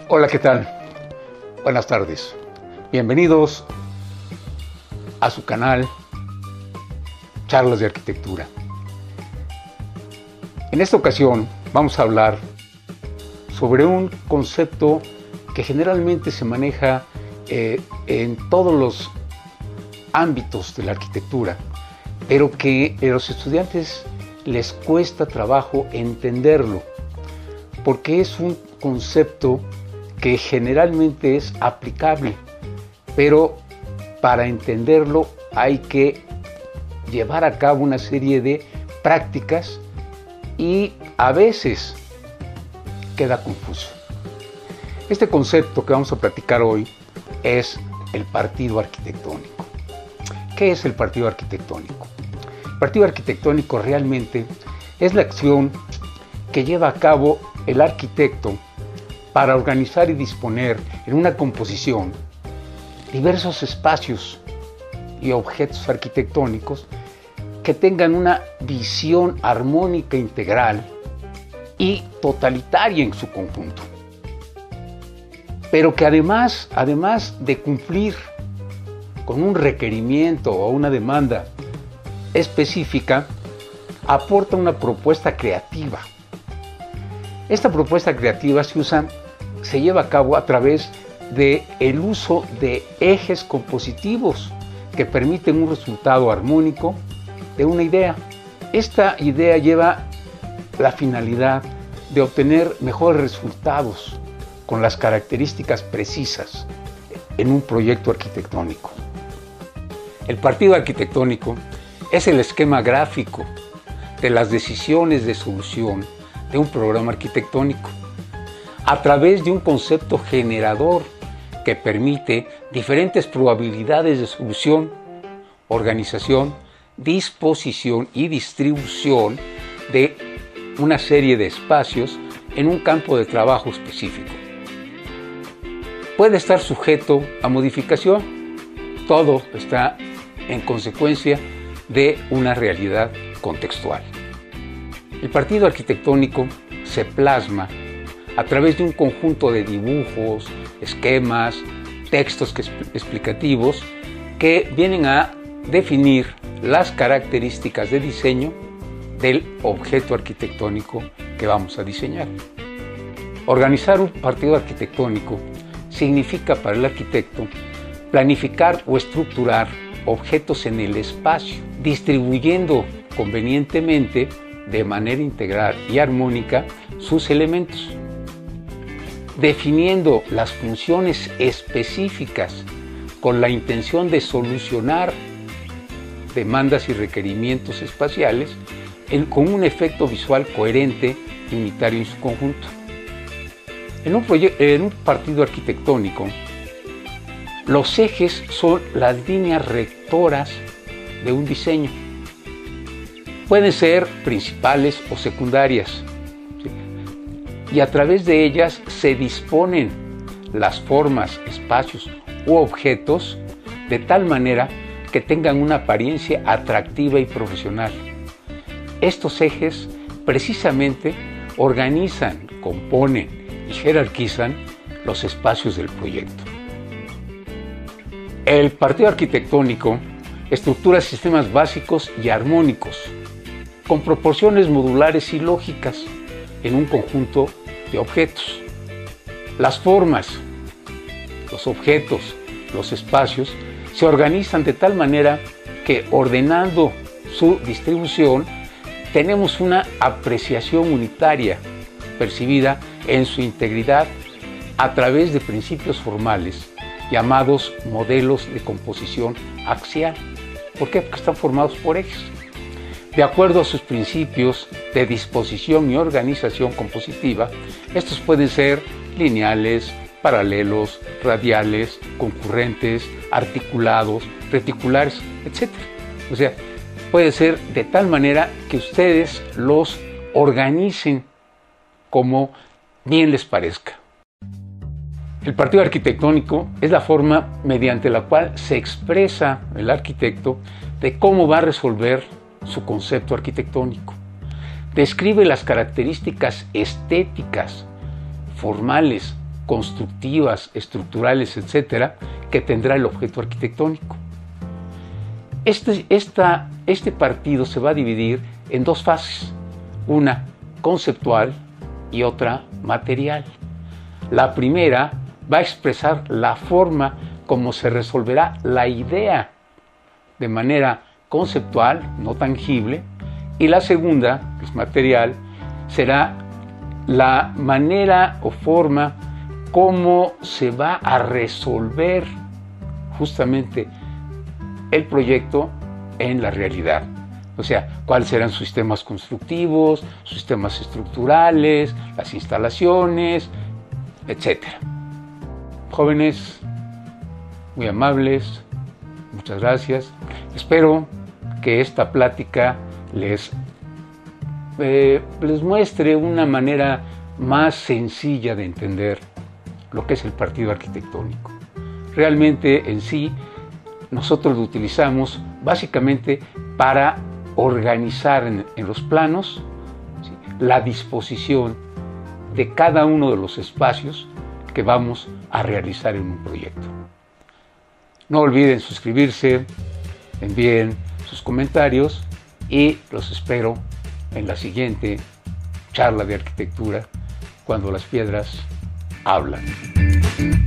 Hola, ¿qué tal? Buenas tardes. Bienvenidos a su canal Charlas de Arquitectura. En esta ocasión vamos a hablar sobre un concepto que generalmente se maneja en todos los ámbitos de la arquitectura, pero que a los estudiantes les cuesta trabajo entenderlo, porque es un concepto que generalmente es aplicable, pero para entenderlo hay que llevar a cabo una serie de prácticas y a veces queda confuso. Este concepto que vamos a platicar hoy es el partido arquitectónico. ¿Qué es el partido arquitectónico? El partido arquitectónico realmente es la acción que lleva a cabo el arquitecto para organizar y disponer en una composición diversos espacios y objetos arquitectónicos que tengan una visión armónica integral y totalitaria en su conjunto. Pero que además de cumplir con un requerimiento o una demanda específica, aporta una propuesta creativa. Esta propuesta creativa se lleva a cabo a través del uso de ejes compositivos que permiten un resultado armónico de una idea. Esta idea lleva la finalidad de obtener mejores resultados con las características precisas en un proyecto arquitectónico. El partido arquitectónico es el esquema gráfico de las decisiones de solución de un programa arquitectónico a través de un concepto generador que permite diferentes probabilidades de solución, organización, disposición y distribución de una serie de espacios en un campo de trabajo específico. Puede estar sujeto a modificación. Todo está en consecuencia de una realidad contextual. El partido arquitectónico se plasma a través de un conjunto de dibujos, esquemas, textos explicativos que vienen a definir las características de diseño del objeto arquitectónico que vamos a diseñar. Organizar un partido arquitectónico significa para el arquitecto planificar o estructurar objetos en el espacio, distribuyendo convenientemente de manera integral y armónica sus elementos, definiendo las funciones específicas con la intención de solucionar demandas y requerimientos espaciales con un efecto visual coherente y unitario en su conjunto. En un partido arquitectónico, los ejes son las líneas rectoras de un diseño. Pueden ser principales o secundarias, y a través de ellas se disponen las formas, espacios u objetos de tal manera que tengan una apariencia atractiva y profesional. Estos ejes precisamente organizan, componen y jerarquizan los espacios del proyecto. El partido arquitectónico estructura sistemas básicos y armónicos con proporciones modulares y lógicas en un conjunto de objetos. Las formas, los objetos, los espacios se organizan de tal manera que, ordenando su distribución, tenemos una apreciación unitaria percibida en su integridad a través de principios formales llamados modelos de composición axial. ¿Por qué? Porque están formados por ejes. De acuerdo a sus principios de disposición y organización compositiva, estos pueden ser lineales, paralelos, radiales, concurrentes, articulados, reticulares, etc. O sea, puede ser de tal manera que ustedes los organicen como bien les parezca. El partido arquitectónico es la forma mediante la cual se expresa el arquitecto de cómo va a resolver su concepto arquitectónico. Describe las características estéticas, formales constructivas, estructurales, etcétera, que tendrá el objeto arquitectónico. Este partido se va a dividir en dos fases, una conceptual y otra material. La primera va a expresar la forma como se resolverá la idea de manera conceptual, no tangible, y la segunda, que es material, será la manera o forma como se va a resolver justamente el proyecto en la realidad. O sea, cuáles serán sus sistemas constructivos, sus sistemas estructurales, las instalaciones, etc. Jóvenes, muy amables, muchas gracias. Espero que esta plática les muestre una manera más sencilla de entender lo que es el partido arquitectónico. Realmente en sí nosotros lo utilizamos básicamente para organizar en los planos, ¿sí?, la disposición de cada uno de los espacios que vamos a realizar en un proyecto. No olviden suscribirse, envíen sus comentarios y los espero en la siguiente charla de arquitectura, cuando las piedras hablan.